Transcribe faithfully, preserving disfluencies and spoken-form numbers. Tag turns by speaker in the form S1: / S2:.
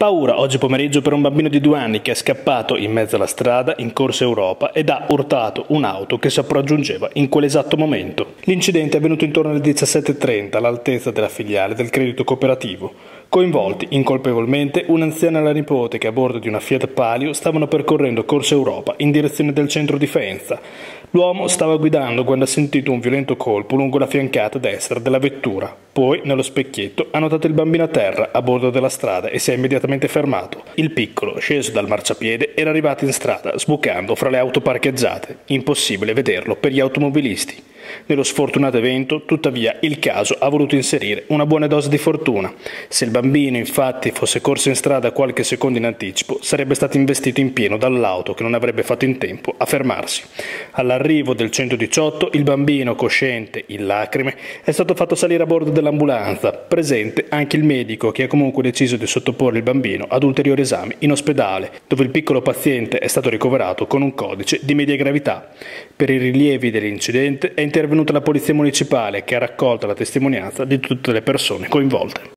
S1: Paura oggi pomeriggio per un bambino di due anni che è scappato in mezzo alla strada in Corsa Europa ed ha urtato un'auto che si appraggiungeva in quell'esatto momento. L'incidente è avvenuto intorno alle diciassette e trenta all'altezza della filiale del credito cooperativo. Coinvolti incolpevolmente un'anziana e la nipote che a bordo di una Fiat Palio stavano percorrendo Corsa Europa in direzione del centro di Faenza. L'uomo stava guidando quando ha sentito un violento colpo lungo la fiancata destra della vettura. Poi, nello specchietto, ha notato il bambino a terra a bordo della strada e si è immediatamente fermato. Il piccolo, sceso dal marciapiede, era arrivato in strada, sbucando fra le auto parcheggiate. Impossibile vederlo per gli automobilisti. Nello sfortunato evento, tuttavia, il caso ha voluto inserire una buona dose di fortuna. Se il bambino, infatti, fosse corso in strada qualche secondo in anticipo, sarebbe stato investito in pieno dall'auto che non avrebbe fatto in tempo a fermarsi. All'arrivo del centodiciotto, il bambino, cosciente, in lacrime, è stato fatto salire a bordo dell'ambulanza, presente anche il medico che ha comunque deciso di sottoporre il bambino ad ulteriori esami in ospedale, dove il piccolo paziente è stato ricoverato con un codice di media gravità. Per i rilievi dell'incidente è intervenuta la polizia municipale che ha raccolto la testimonianza di tutte le persone coinvolte.